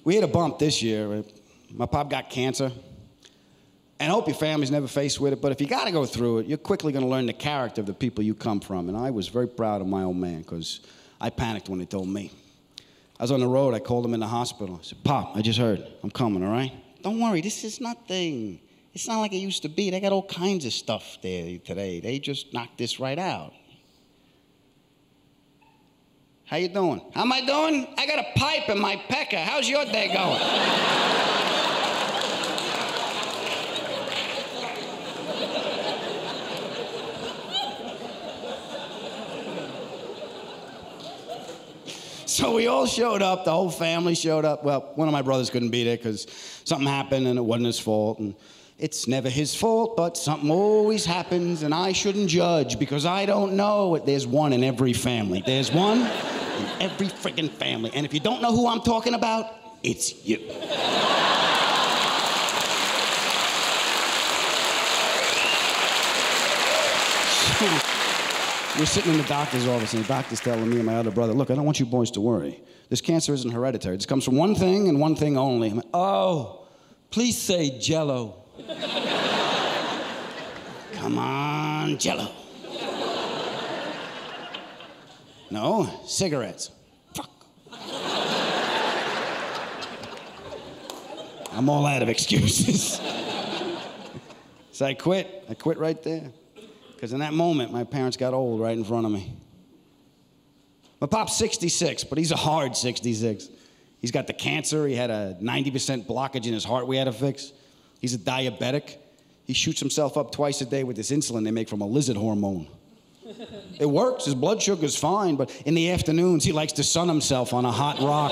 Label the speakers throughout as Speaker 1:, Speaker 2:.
Speaker 1: We hit a bump this year. My pop got cancer. And I hope your family's never faced with it, but if you gotta go through it, you're quickly gonna learn the character of the people you come from. And I was very proud of my old man, because I panicked when they told me. I was on the road, I called him in the hospital. I said, Pop, I just heard, I'm coming, all right? Don't worry, this is nothing. It's not like it used to be. They got all kinds of stuff there today. They just knocked this right out. How you doing? How am I doing? I got a pipe in my pecker. How's your day going? So we all showed up, the whole family showed up. Well, one of my brothers couldn't be there because something happened and it wasn't his fault. And it's never his fault, but something always happens, and I shouldn't judge because I don't know. There's one in every family. There's one in every friggin' family. And if you don't know who I'm talking about, it's you. We're sitting in the doctor's office, and the doctor's telling me and my other brother, look, I don't want you boys to worry. This cancer isn't hereditary. This comes from one thing and one thing only. I'm like,
Speaker 2: oh, please say Jell-O.
Speaker 1: Come on, Jell-O. No, cigarettes. Fuck. I'm all out of excuses. So I quit. I quit right there. Because in that moment, my parents got old right in front of me. My pop's 66, but he's a hard 66. He's got the cancer. He had a 90% blockage in his heart we had to fix. He's a diabetic. He shoots himself up twice a day with this insulin they make from a lizard hormone. It works. His blood sugar's fine, but in the afternoons, he likes to sun himself on a hot rock.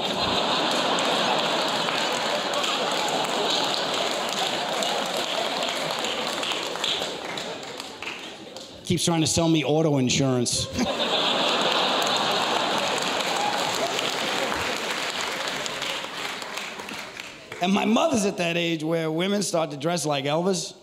Speaker 1: Keeps trying to sell me auto insurance. And my mother's at that age where women start to dress like Elvis.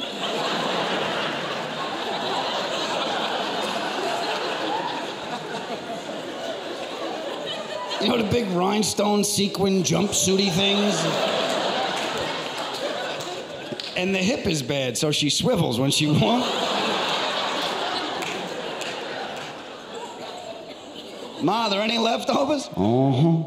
Speaker 1: You know the big rhinestone sequin jumpsuity things? And the hip is bad, so she swivels when she walks. Ma, are there any leftovers? Uh-huh.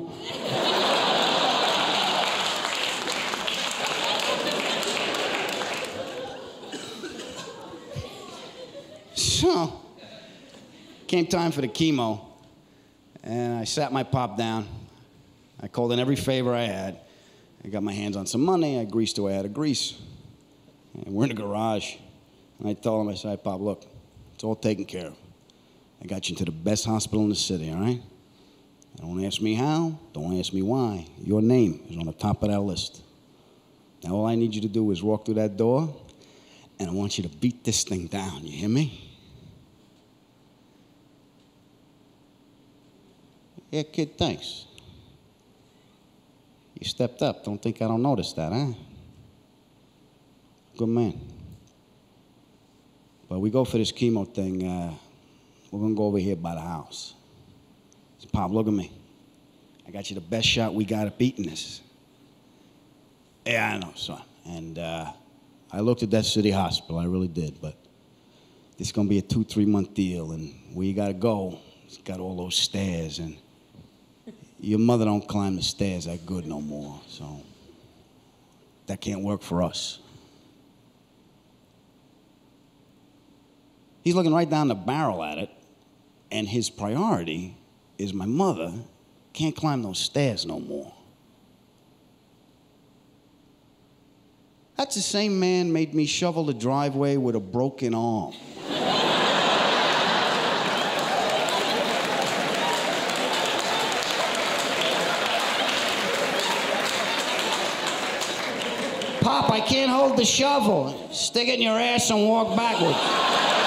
Speaker 1: So, came time for the chemo, and I sat my pop down. I called in every favor I had. I got my hands on some money. I greased away out of grease. And we're in the garage. And I told him, I said, hey, Pop, look, it's all taken care of. I got you into the best hospital in the city, all right? Don't ask me how, don't ask me why. Your name is on the top of that list. Now all I need you to do is walk through that door, and I want you to beat this thing down, you hear me? Yeah, kid, thanks. You stepped up, don't think I don't notice that, huh? Good man. But we go for this chemo thing, we're gonna go over here by the house. So, Pop, look at me. I got you the best shot we got at beating this. Yeah, I know, son. And I looked at that city hospital, I really did, but this is gonna be a 2-3 month deal, and where you gotta go, it's got all those stairs, and your mother don't climb the stairs that good no more, so that can't work for us. He's looking right down the barrel at it, and his priority is my mother can't climb those stairs no more. That's the same man made me shovel the driveway with a broken arm. Pop, I can't hold the shovel. Stick it in your ass and walk backwards.